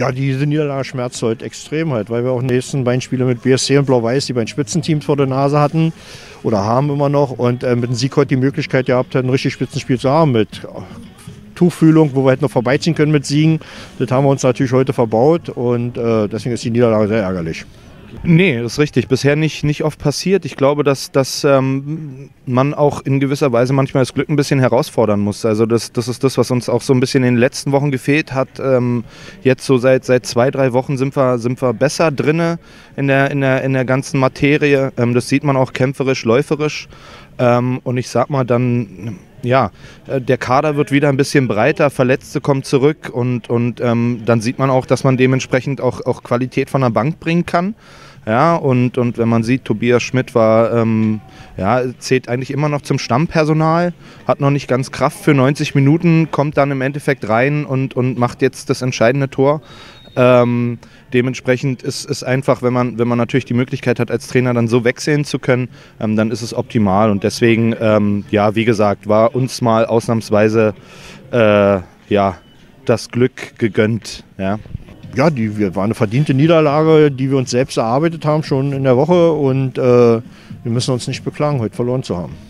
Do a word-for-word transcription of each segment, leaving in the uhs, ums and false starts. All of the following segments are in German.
Ja, diese Niederlage schmerzt heute extrem halt, weil wir auch die nächsten beiden Spiele mit B S C und Blau-Weiß die beiden Spitzenteams vor der Nase hatten oder haben immer noch und äh, mit dem Sieg heute die Möglichkeit gehabt, ein richtig Spitzenspiel zu haben mit Tuchfühlung, wo wir hätten noch vorbeiziehen können mit Siegen. Das haben wir uns natürlich heute verbaut und äh, deswegen ist die Niederlage sehr ärgerlich. Nee, das ist richtig. Bisher nicht, nicht oft passiert. Ich glaube, dass, dass ähm, man auch in gewisser Weise manchmal das Glück ein bisschen herausfordern muss. Also das, das ist das, was uns auch so ein bisschen in den letzten Wochen gefehlt hat. Ähm, jetzt so seit, seit zwei, drei Wochen sind wir, sind wir besser drinne in der, in der, in der ganzen Materie. Ähm, das sieht man auch kämpferisch, läuferisch. Ähm, und ich sag mal dann... Ja, der Kader wird wieder ein bisschen breiter, Verletzte kommen zurück und, und ähm, dann sieht man auch, dass man dementsprechend auch, auch Qualität von der Bank bringen kann. Ja, und, und wenn man sieht, Tobias Schmidt war, ähm, ja, zählt eigentlich immer noch zum Stammpersonal, hat noch nicht ganz Kraft für neunzig Minuten, kommt dann im Endeffekt rein und, und macht jetzt das entscheidende Tor. Ähm, dementsprechend ist es einfach, wenn man, wenn man natürlich die Möglichkeit hat, als Trainer dann so wechseln zu können, ähm, dann ist es optimal. Und deswegen, ähm, ja, wie gesagt, war uns mal ausnahmsweise äh, ja, das Glück gegönnt. Ja, ja die wir, war eine verdiente Niederlage, die wir uns selbst erarbeitet haben, schon in der Woche. Und äh, wir müssen uns nicht beklagen, heute verloren zu haben.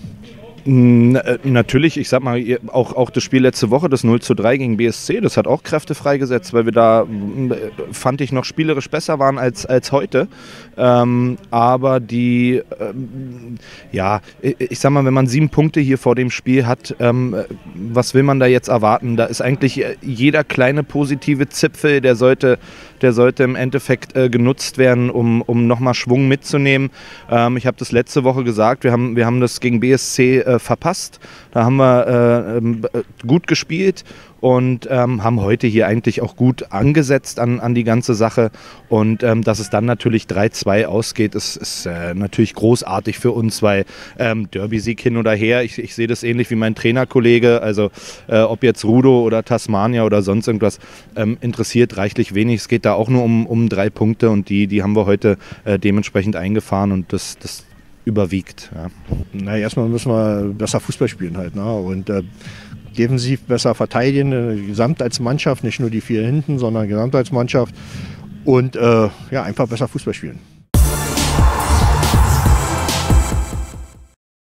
Natürlich, ich sag mal, auch, auch das Spiel letzte Woche, das null zu drei gegen B S C, das hat auch Kräfte freigesetzt, weil wir da, fand ich, noch spielerisch besser waren als, als heute. Ähm, aber die, ähm, ja, ich sag mal, wenn man sieben Punkte hier vor dem Spiel hat, ähm, was will man da jetzt erwarten? Da ist eigentlich jeder kleine positive Zipfel, der sollte, der sollte im Endeffekt äh, genutzt werden, um, um nochmal Schwung mitzunehmen. Ähm, ich habe das letzte Woche gesagt, wir haben, wir haben das gegen B S C äh, verpasst. Da haben wir äh, gut gespielt und ähm, haben heute hier eigentlich auch gut angesetzt an, an die ganze Sache. Und ähm, dass es dann natürlich drei zwei ausgeht, ist, ist äh, natürlich großartig für uns, weil ähm, Derby-Sieg hin oder her, ich, ich sehe das ähnlich wie mein Trainerkollege, also äh, ob jetzt Rudo oder Tasmania oder sonst irgendwas, ähm, interessiert reichlich wenig. Es geht da auch nur um, um drei Punkte und die, die haben wir heute äh, dementsprechend eingefahren und das, das überwiegt. Ja. Na, erstmal müssen wir besser Fußball spielen halt, ne? Und äh, defensiv besser verteidigen, äh, gesamt als Mannschaft, nicht nur die vier hinten, sondern gesamt als Mannschaft und äh, ja, einfach besser Fußball spielen.